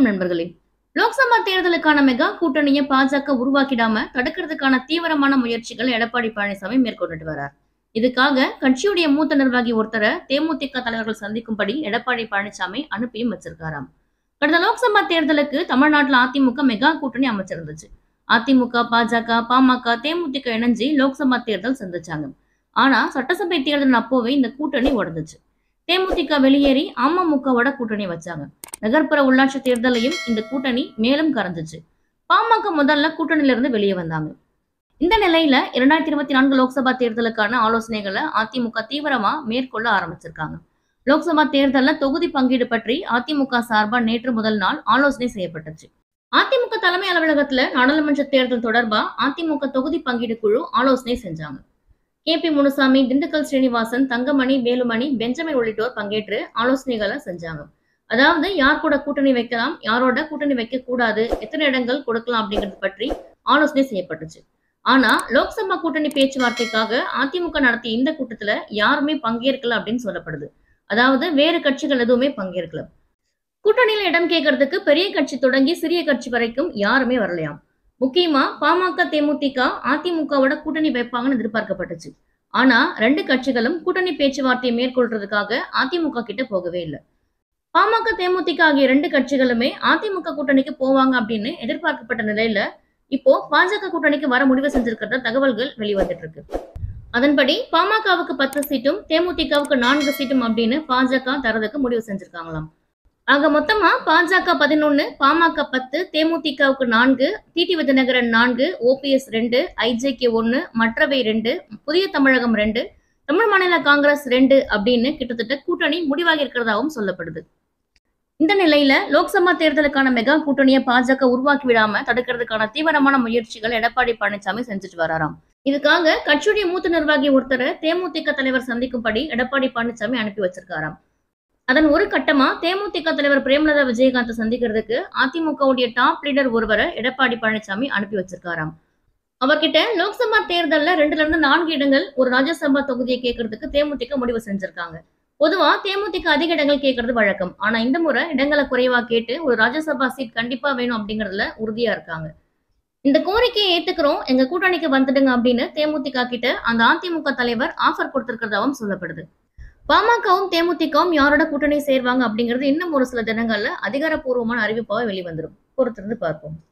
வணக்கம் நண்பர்களே. லோக்சபா தேர்தலுக்கான மெகா கூட்டணியை பாஜக உருவாக்கிடாம தடுக்கிறதுக்கான தீவிரமான முயற்சிகள் எடப்பாடி பழனிசாமி மேற்கொண்டுட்டு வரார். இதுக்காக கட்சியுடைய மூத்த நிர்வாகி ஒருத்தரை தேமுதிக தலைவர்கள் சந்திக்கும்படி எடப்பாடி பழனிசாமி அனுப்பியும் வச்சிருக்காராம். கடந்த லோக்சபா தேர்தலுக்கு தமிழ்நாட்டுல அதிமுக மெகா கூட்டணி அமைச்சிருந்துச்சு. அதிமுக, பாஜக, பாமக, தேமுதிக இணைஞ்சு லோக்சபா தேர்தல் சந்திச்சாங்க. ஆனா சட்டசபை தேர்தல் அப்போவே இந்த கூட்டணி உடைஞ்சுச்சு. தேமுதிக வெளியேறி அமமுகவோட கூட்டணி வச்சாங்க. நகர்ப்புற உள்ளாட்சி தேர்தலையும் இந்த கூட்டணி மேலும் கரைஞ்சிச்சு. பாமக முதல்ல கூட்டணியில இருந்து வெளியே வந்தாங்க. இந்த நிலையில 2024 லோக்சபா தேர்தலுக்கான ஆலோசனைகளை அதிமுக தீவிரமா மேற்கொள்ள ஆரம்பிச்சிருக்காங்க. லோக்சபா தேர்தல்ல தொகுதி பங்கீடு பற்றி அதிமுக சார்பா நேற்று முதல் நாள் ஆலோசனை செய்யப்பட்டுச்சு. அதிமுக தலைமை அலுவலகத்துல நாடாளுமன்ற தேர்தல் தொடர்பா அதிமுக தொகுதி பங்கீடு குழு ஆலோசனை செஞ்சாங்க. கே.பி. முனுசாமி, திண்டுக்கல் ஸ்ரீனிவாசன், தங்கமணி, வேலுமணி, பெஞ்சமின் உள்ளிட்டோர் பங்கேற்று ஆலோசனைகளை செஞ்சாங்க. அதாவது யார் கூட கூட்டணி வைக்கலாம், யாரோட கூட்டணி வைக்க கூடாது, எத்தனை இடங்கள் கொடுக்கலாம் அப்படிங்கிறது பற்றி ஆலோசனை செய்யப்பட்டுச்சு. ஆனா லோக்சபா கூட்டணி பேச்சுவார்த்தைக்காக அதிமுக நடத்திய இந்த கூட்டத்துல யாருமே பங்கேற்கல அப்படின்னு சொல்லப்படுது. அதாவது வேறு கட்சிகள் எதுவுமே பங்கேற்கல. கூட்டணியில இடம் கேட்கறதுக்கு பெரிய கட்சி தொடங்கி சிறிய கட்சி வரைக்கும் யாருமே வரலையாம். முக்கியமா பாமக, தேமுதிக அதிமுகவோட கூட்டணி வைப்பாங்கன்னு எதிர்பார்க்கப்பட்டுச்சு. ஆனா ரெண்டு கட்சிகளும் கூட்டணி பேச்சுவார்த்தையை மேற்கொள்றதுக்காக அதிமுக கிட்ட போகவே இல்லை. பாமக, தேமுதிக ஆகிய ரெண்டு கட்சிகளுமே அதிமுக கூட்டணிக்கு போவாங்க அப்படின்னு எதிர்பார்க்கப்பட்ட நிலையில இப்போ பாஜக கூட்டணிக்கு வர முடிவு செஞ்சிருக்கிறத தகவல்கள் வெளிவந்துட்டு இருக்கு. அதன்படி பாமகவுக்கு 10 சீட்டும் தேமுதிகவுக்கு 4 சீட்டும் அப்படின்னு பாஜக தரதுக்கு முடிவு செஞ்சிருக்காங்களாம். ஆக மொத்தமா பாஜக 11, பாமக 10, தேமுதிகவுக்கு 4, டிடிவி தினகரன் 4, ஓபிஎஸ் 2, ஐஜேகே 1, மற்றவை 2, புதிய தமிழகம் 2, தமிழ் மாநில காங்கிரஸ் 2 அப்படின்னு கிட்டத்தட்ட கூட்டணி முடிவாகி இருக்கிறதாவும் சொல்லப்படுது. இந்த நிலையில லோக்சபா தேர்தலுக்கான மெகா கூட்டணியை பாஜக உருவாக்கி விடாம தடுக்கிறதுக்கான தீவிரமான முயற்சிகள் எடப்பாடி பழனிசாமி செஞ்சுட்டு வராராம். இதுக்காக கட்சியுடைய மூத்த நிர்வாகி ஒருத்தரை தேமுதிக தலைவர் சந்திக்கும்படி எடப்பாடி பழனிசாமி அனுப்பி வச்சிருக்காராம். அதன் ஒரு கட்டமா தேமுதிக தலைவர் பிரேமலதா விஜயகாந்த் சந்திக்கிறதுக்கு அதிமுகவுடைய டாப் லீடர் ஒருவரை எடப்பாடி பழனிசாமி அனுப்பி வச்சிருக்காராம். அவர்கிட்ட லோக்சபா தேர்தல்ல 2ல இருந்து 4 இடங்கள் ஒரு ராஜ்யசபா தொகுதியை கேட்கறதுக்கு தேமுதிக முடிவு செஞ்சிருக்காங்க. பொதுவா தேமுதிக அதிக இடங்கள் கேட்கறது வழக்கம். ஆனா இந்த முறை இடங்களை குறைவா கேட்டு ஒரு ராஜ்யசபா சீட் கண்டிப்பா வேணும் அப்படிங்கறதுல உறுதியா இருக்காங்க. இந்த கோரிக்கையை ஏத்துக்கிறோம், எங்க கூட்டணிக்கு வந்துடுங்க அப்படின்னு தேமுதிக கிட்ட அந்த அதிமுக தலைவர் ஆஃபர் கொடுத்திருக்கிறதாவும் சொல்லப்படுது. பாமகவும் தேமுதிகவும் யாரோட கூட்டணி சேர்வாங்க அப்படிங்கிறது இன்னும் ஒரு சில தினங்கள்ல அதிகாரப்பூர்வமான அறிவிப்பாக வெளிவந்துடும். பொறுத்திருந்து பார்ப்போம்.